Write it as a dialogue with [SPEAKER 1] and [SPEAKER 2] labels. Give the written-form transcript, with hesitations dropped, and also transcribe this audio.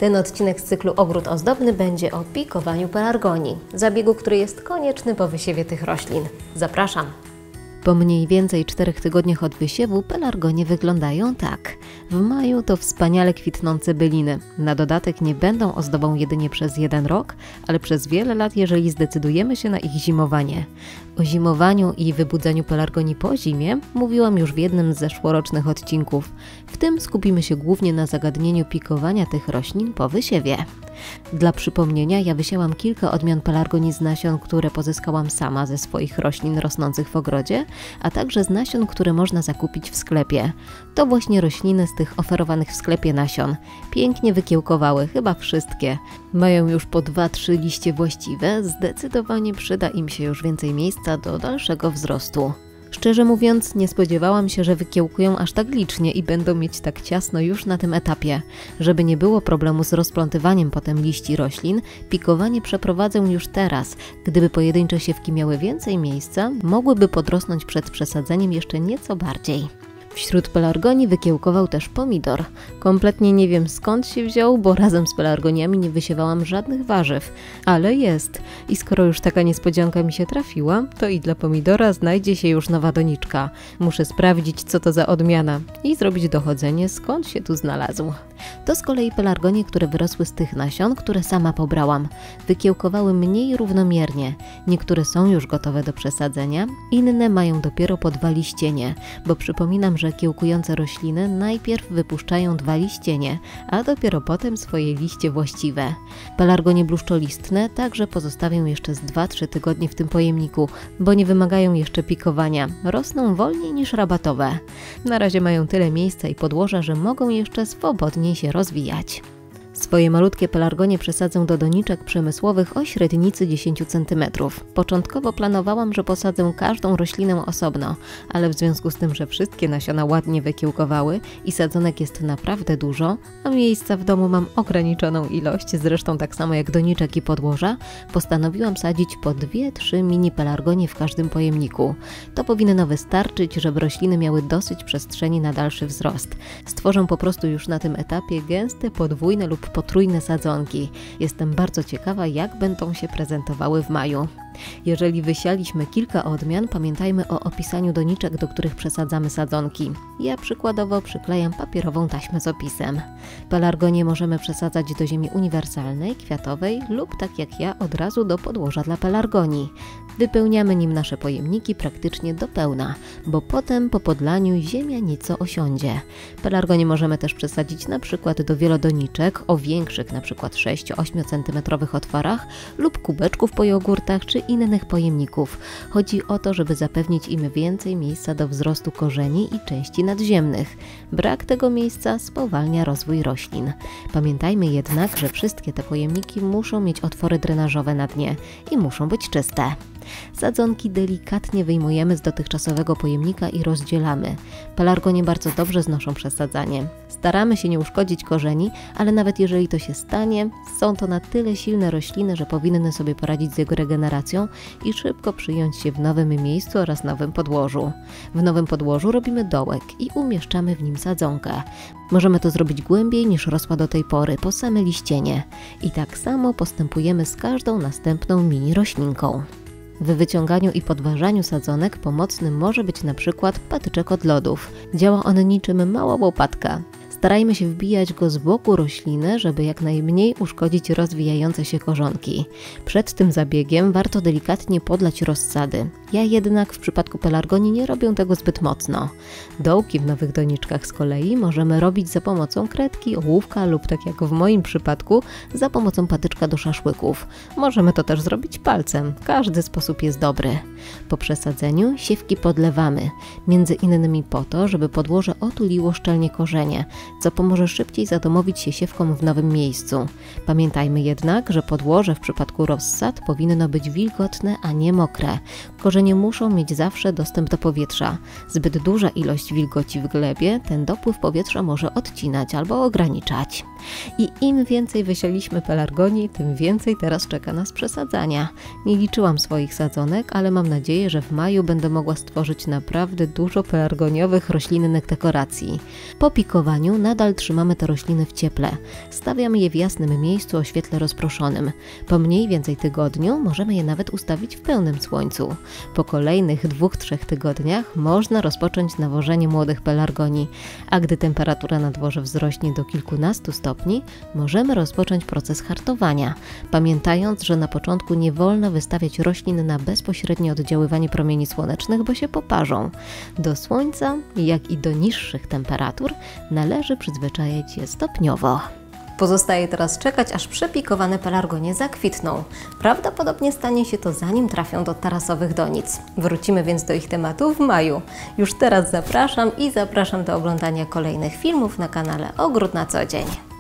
[SPEAKER 1] Ten odcinek z cyklu Ogród Ozdobny będzie o pikowaniu pelargonii, zabiegu, który jest konieczny po wysiewie tych roślin. Zapraszam! Po mniej więcej 4 tygodniach od wysiewu pelargonie wyglądają tak. W maju to wspaniale kwitnące byliny. Na dodatek nie będą ozdobą jedynie przez 1 rok, ale przez wiele lat, jeżeli zdecydujemy się na ich zimowanie. O zimowaniu i wybudzaniu pelargonii po zimie mówiłam już w jednym z zeszłorocznych odcinków. W tym skupimy się głównie na zagadnieniu pikowania tych roślin po wysiewie. Dla przypomnienia, ja wysiałam kilka odmian pelargonii z nasion, które pozyskałam sama ze swoich roślin rosnących w ogrodzie, a także z nasion, które można zakupić w sklepie. To właśnie rośliny z tych oferowanych w sklepie nasion. Pięknie wykiełkowały, chyba wszystkie. Mają już po 2-3 liście właściwe, zdecydowanie przyda im się już więcej miejsca do dalszego wzrostu. Szczerze mówiąc, nie spodziewałam się, że wykiełkują aż tak licznie i będą mieć tak ciasno już na tym etapie. Żeby nie było problemu z rozplątywaniem potem liści roślin, pikowanie przeprowadzę już teraz. Gdyby pojedyncze siewki miały więcej miejsca, mogłyby podrosnąć przed przesadzeniem jeszcze nieco bardziej. Wśród pelargonii wykiełkował też pomidor. Kompletnie nie wiem skąd się wziął, bo razem z pelargoniami nie wysiewałam żadnych warzyw. Ale jest. I skoro już taka niespodzianka mi się trafiła, to i dla pomidora znajdzie się już nowa doniczka. Muszę sprawdzić, co to za odmiana i zrobić dochodzenie, skąd się tu znalazł. To z kolei pelargonie, które wyrosły z tych nasion, które sama pobrałam. Wykiełkowały mniej równomiernie. Niektóre są już gotowe do przesadzenia, inne mają dopiero po 2 liścienie, bo przypominam, że kiełkujące rośliny najpierw wypuszczają 2 liścienie, a dopiero potem swoje liście właściwe. Pelargonie bluszczolistne także pozostawię jeszcze z 2-3 tygodnie w tym pojemniku, bo nie wymagają jeszcze pikowania. Rosną wolniej niż rabatowe. Na razie mają tyle miejsca i podłoża, że mogą jeszcze swobodnie się rozwijać. Swoje malutkie pelargonie przesadzę do doniczek przemysłowych o średnicy 10 cm. Początkowo planowałam, że posadzę każdą roślinę osobno, ale w związku z tym, że wszystkie nasiona ładnie wykiełkowały i sadzonek jest naprawdę dużo, a miejsca w domu mam ograniczoną ilość, zresztą tak samo jak doniczek i podłoża, postanowiłam sadzić po 2-3 mini pelargonie w każdym pojemniku. To powinno wystarczyć, żeby rośliny miały dosyć przestrzeni na dalszy wzrost. Stworzę po prostu już na tym etapie gęste, podwójne lub potrójne sadzonki. Jestem bardzo ciekawa, jak będą się prezentowały w maju. Jeżeli wysialiśmy kilka odmian, pamiętajmy o opisaniu doniczek, do których przesadzamy sadzonki. Ja przykładowo przyklejam papierową taśmę z opisem. Pelargonie możemy przesadzać do ziemi uniwersalnej, kwiatowej lub tak jak ja od razu do podłoża dla pelargonii. Wypełniamy nim nasze pojemniki praktycznie do pełna, bo potem po podlaniu ziemia nieco osiądzie. Pelargonie możemy też przesadzić na przykład do wielodoniczek o większych, na przykład 6-8 cm otworach lub kubeczków po jogurtach czy innych pojemników. Chodzi o to, żeby zapewnić im więcej miejsca do wzrostu korzeni i części nadziemnych. Brak tego miejsca spowalnia rozwój roślin. Pamiętajmy jednak, że wszystkie te pojemniki muszą mieć otwory drenażowe na dnie i muszą być czyste. Sadzonki delikatnie wyjmujemy z dotychczasowego pojemnika i rozdzielamy. Pelargonie bardzo dobrze znoszą przesadzanie. Staramy się nie uszkodzić korzeni, ale nawet jeżeli to się stanie, są to na tyle silne rośliny, że powinny sobie poradzić z jego regeneracją i szybko przyjąć się w nowym miejscu oraz nowym podłożu. W nowym podłożu robimy dołek i umieszczamy w nim sadzonkę. Możemy to zrobić głębiej niż rosła do tej pory, po same liścienie. I tak samo postępujemy z każdą następną mini roślinką. W wyciąganiu i podważaniu sadzonek pomocnym może być na przykład patyczek od lodów. Działa on niczym mała łopatka. Starajmy się wbijać go z boku rośliny, żeby jak najmniej uszkodzić rozwijające się korzonki. Przed tym zabiegiem warto delikatnie podlać rozsady. Ja jednak w przypadku pelargonii nie robię tego zbyt mocno. Dołki w nowych doniczkach z kolei możemy robić za pomocą kredki, ołówka lub tak jak w moim przypadku za pomocą patyczka do szaszłyków. Możemy to też zrobić palcem. Każdy sposób jest dobry. Po przesadzeniu siewki podlewamy. Między innymi po to, żeby podłoże otuliło szczelnie korzenie, co pomoże szybciej zadomowić się siewkom w nowym miejscu. Pamiętajmy jednak, że podłoże w przypadku rozsad powinno być wilgotne, a nie mokre. Korzenie muszą mieć zawsze dostęp do powietrza. Zbyt duża ilość wilgoci w glebie ten dopływ powietrza może odcinać albo ograniczać. I im więcej wysialiśmy pelargonii, tym więcej teraz czeka nas przesadzania. Nie liczyłam swoich sadzonek, ale mam nadzieję, że w maju będę mogła stworzyć naprawdę dużo pelargoniowych roślinnych dekoracji. Po pikowaniu tygodniu nadal trzymamy te rośliny w cieple. Stawiamy je w jasnym miejscu o świetle rozproszonym. Po mniej więcej tygodniu możemy je nawet ustawić w pełnym słońcu. Po kolejnych 2-3 tygodniach można rozpocząć nawożenie młodych pelargonii, a gdy temperatura na dworze wzrośnie do kilkunastu stopni, możemy rozpocząć proces hartowania, pamiętając, że na początku nie wolno wystawiać roślin na bezpośrednie oddziaływanie promieni słonecznych, bo się poparzą. Do słońca, jak i do niższych temperatur należy przyzwyczaić je stopniowo. Pozostaje teraz czekać, aż przepikowane pelargonie zakwitną. Prawdopodobnie stanie się to, zanim trafią do tarasowych donic. Wrócimy więc do ich tematu w maju. Już teraz zapraszam do oglądania kolejnych filmów na kanale Ogród na co dzień.